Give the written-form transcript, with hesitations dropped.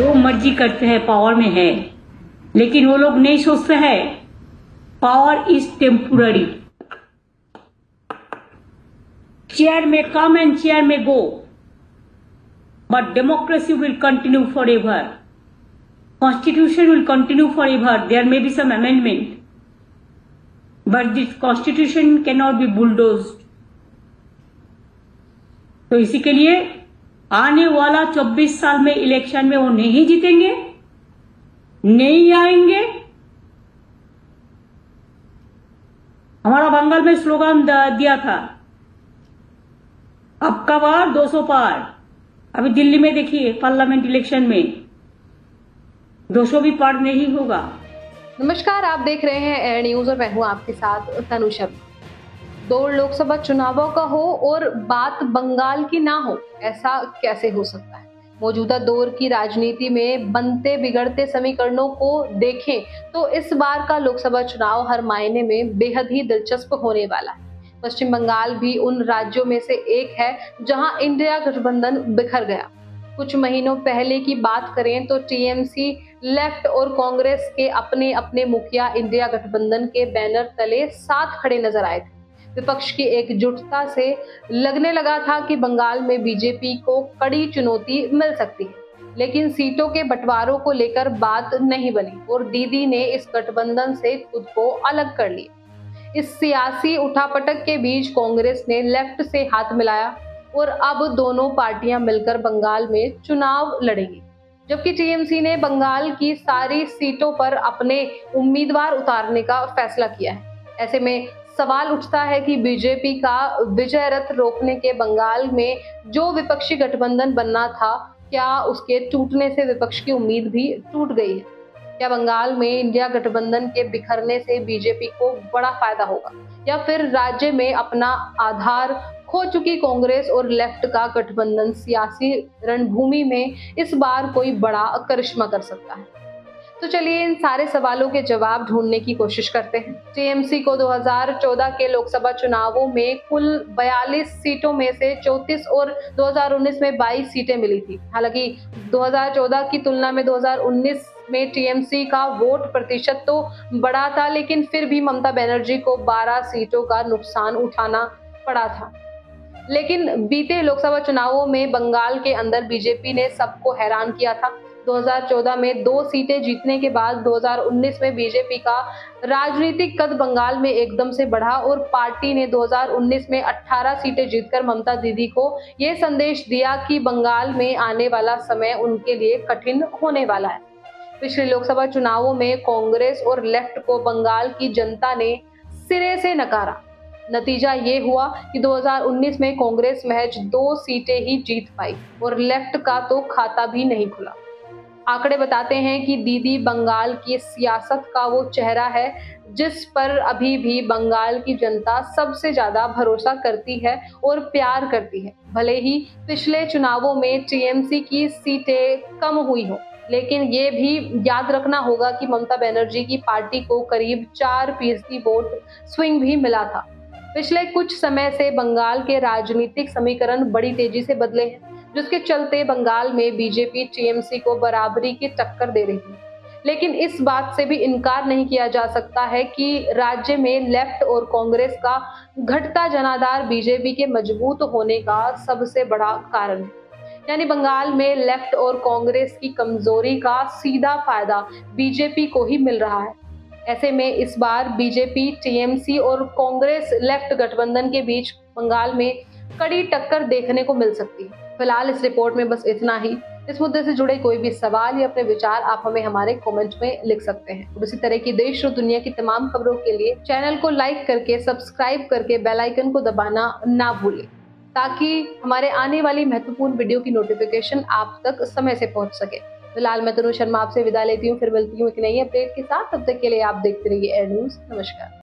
जो मर्जी करते हैं पावर में है, लेकिन वो लोग नहीं सोचते हैं पावर इज टेम्पोररी। चेयर में कम and chair may go, but democracy will continue for ever, constitution will continue for ever. There may be some amendment, but this constitution can not be bulldozed. तो इसी के लिए आने वाला 24 साल में election में वो नहीं जीतेंगे, नहीं आएंगे। हमारा बंगाल में स्लोगन दिया था, अब का बार 200 पार। अभी दिल्ली में देखिए पार्लियामेंट इलेक्शन में 200 भी पार नहीं होगा। नमस्कार, आप देख रहे हैं एयर न्यूज और मैं हूं आपके साथ तनु शर्मा। 2 लोकसभा चुनावों का हो और बात बंगाल की ना हो, ऐसा कैसे हो सकता है? मौजूदा दौर की राजनीति में बनते बिगड़ते समीकरणों को देखें तो इस बार का लोकसभा चुनाव हर मायने में बेहद ही दिलचस्प होने वाला है। पश्चिम बंगाल भी उन राज्यों में से एक है जहां इंडिया गठबंधन बिखर गया। कुछ महीनों पहले की बात करें तो टीएमसी, लेफ्ट और कांग्रेस के अपने अपने मुखिया इंडिया गठबंधन के बैनर तले साथ खड़े नजर आए थे। विपक्ष की एकजुटता से लगने लगा था कि बंगाल में बीजेपी को कड़ी चुनौती मिल सकती है, लेकिन सीटों के बंटवारों को लेकर बात नहीं बनी और दीदी ने इस गठबंधन से खुद को अलग कर लिया। इस सियासी उठापटक के बीच कांग्रेस ने लेफ्ट से हाथ मिलाया और अब दोनों पार्टियां मिलकर बंगाल में चुनाव लड़ेंगी, जबकि टीएमसी ने बंगाल की सारी सीटों पर अपने उम्मीदवार उतारने का फैसला किया है। ऐसे में सवाल उठता है कि बीजेपी का विजय रथ रोकने के बंगाल में जो विपक्षी गठबंधन बनना था, क्या उसके टूटने से विपक्ष की उम्मीद भी टूट गई है? क्या बंगाल में इंडिया गठबंधन के बिखरने से बीजेपी को बड़ा फायदा होगा, या फिर राज्य में अपना आधार खो चुकी कांग्रेस और लेफ्ट का गठबंधन सियासी रणभूमि में इस बार कोई बड़ा करिश्मा कर सकता है? तो चलिए इन सारे सवालों के जवाब ढूंढने की कोशिश करते हैं। टीएमसी को 2014 के लोकसभा चुनावों में कुल 42 सीटों में से 34 और 2019 में 22 सीटें मिली थी। हालांकि 2014 की तुलना में 2019 में टीएमसी का वोट प्रतिशत तो बढ़ा था, लेकिन फिर भी ममता बनर्जी को 12 सीटों का नुकसान उठाना पड़ा था। लेकिन बीते लोकसभा चुनावों में बंगाल के अंदर बीजेपी ने सबको हैरान किया था। 2014 में 2 सीटें जीतने के बाद 2019 में बीजेपी का राजनीतिक कद बंगाल में एकदम से बढ़ा और पार्टी ने 2019 में 18 सीटें जीतकर ममता दीदी को ये संदेश दिया कि बंगाल में आने वाला समय उनके लिए कठिन होने वाला है। पिछले लोकसभा चुनावों में कांग्रेस और लेफ्ट को बंगाल की जनता ने सिरे से नकारा। नतीजा ये हुआ कि 2019 में कांग्रेस महज 2 सीटें ही जीत पाई और लेफ्ट का तो खाता भी नहीं खुला। आंकड़े बताते हैं कि दीदी बंगाल की सियासत का वो चेहरा है जिस पर अभी भी बंगाल की जनता सबसे ज्यादा भरोसा करती है और प्यार करती है। भले ही पिछले चुनावों में टीएमसी की सीटें कम हुई हो, लेकिन ये भी याद रखना होगा कि ममता बनर्जी की पार्टी को करीब 4% वोट स्विंग भी मिला था। पिछले कुछ समय से बंगाल के राजनीतिक समीकरण बड़ी तेजी से बदले हैं, जिसके चलते बंगाल में बीजेपी टीएमसी को बराबरी की टक्कर दे रही है। लेकिन इस बात से भी इनकार नहीं किया जा सकता है कि राज्य में लेफ्ट और कांग्रेस का घटता जनाधार बीजेपी के मजबूत होने का सबसे बड़ा कारण है। यानी बंगाल में लेफ्ट और कांग्रेस की कमजोरी का सीधा फायदा बीजेपी को ही मिल रहा है। ऐसे में इस बार बीजेपी, टीएमसी और कांग्रेस लेफ्ट गठबंधन के बीच बंगाल में कड़ी टक्कर देखने को मिल सकती है। फिलहाल इस रिपोर्ट में बस इतना ही। इस मुद्दे से जुड़े कोई भी सवाल या अपने विचार आप हमें हमारे कमेंट में लिख सकते हैं। और इसी तरह की देश और दुनिया की तमाम खबरों के लिए चैनल को लाइक करके, सब्सक्राइब करके बेल आइकन को दबाना ना भूलें, ताकि हमारे आने वाली महत्वपूर्ण वीडियो की नोटिफिकेशन आप तक समय से पहुंच सके। फिलहाल मैं तनु शर्मा आपसे विदा लेती हूँ, फिर मिलती हूँ एक नई अपडेट के साथ। तब तक के लिए आप देखते रहिए एयर न्यूज। नमस्कार।